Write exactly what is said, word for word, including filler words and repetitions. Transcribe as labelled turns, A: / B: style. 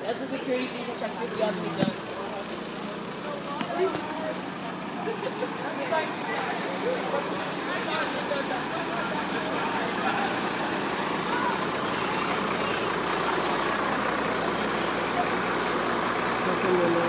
A: at the security to check if you have any guns.
B: Kasi muna